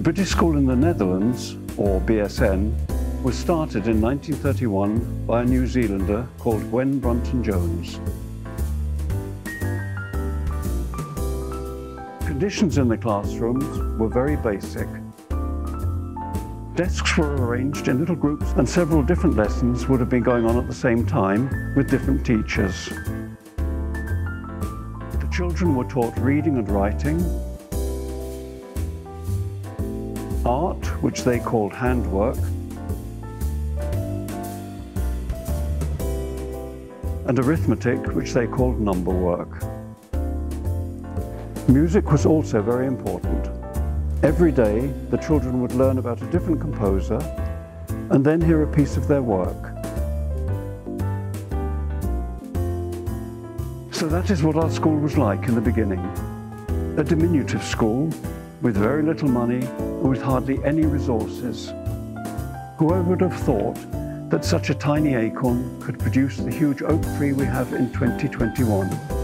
British school in the Netherlands, or BSN, was started in 1931 by a New Zealander called Gwen Brunton-Jones. Conditions in the classrooms were very basic. Desks were arranged in little groups and several different lessons would have been going on at the same time with different teachers. The children were taught reading and writing, art, which they called handwork, and arithmetic, which they called number work. Music was also very important. Every day, the children would learn about a different composer and then hear a piece of their work. So that is what our school was like in the beginning. A diminutive school with very little money and with hardly any resources. Whoever would have thought that such a tiny acorn could produce the huge oak tree we have in 2021?